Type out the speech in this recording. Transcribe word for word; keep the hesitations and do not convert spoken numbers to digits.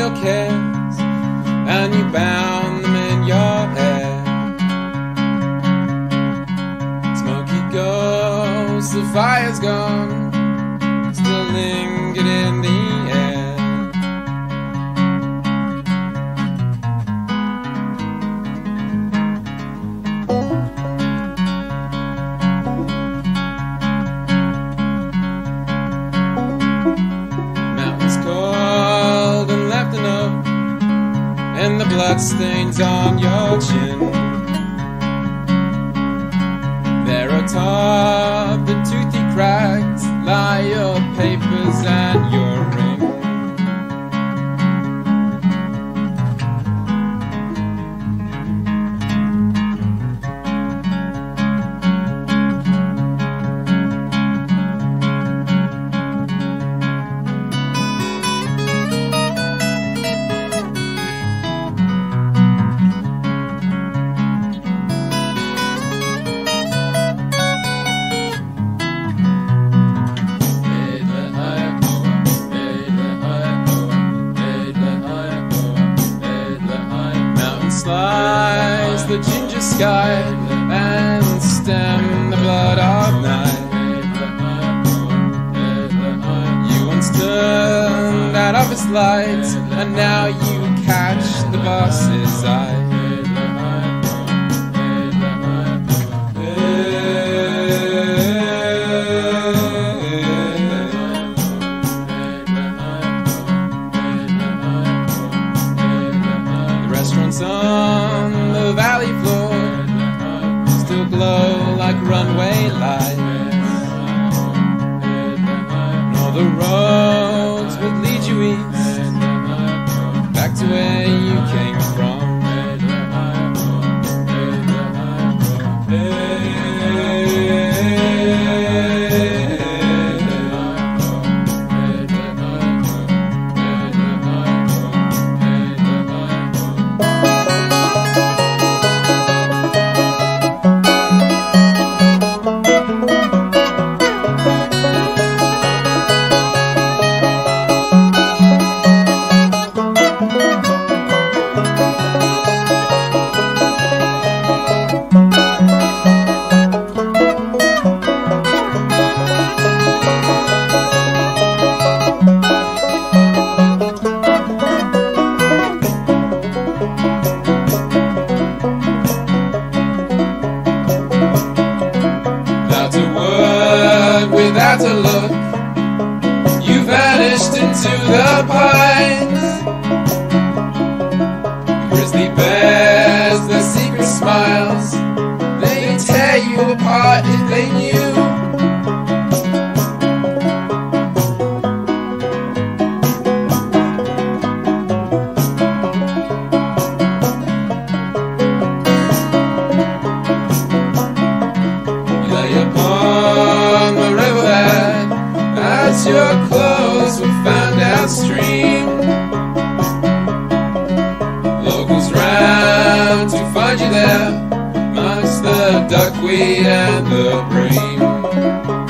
your cares, and you bound them in your hair. Smoky ghosts, the fire's gone, still lingered in the air. Mountains cold and left a note, and the bloodstains on your chin. There atop the toothy cracks lie your papers and your ring. Slice the ginger sky and stem the blood of night. You once turned that off its light, and now you catch the boss's eye. Restaurants on the valley floor still glow like runway lights, and all the roads would lead you east, back to where you came from. Without a look, you vanished into the pines. Grizzly bears, the secret smiles, they tear you apart if they knew. You lay upon the riverbed as your clothes were found downstream. Locals ran to find you there amongst the duckweed and the bream.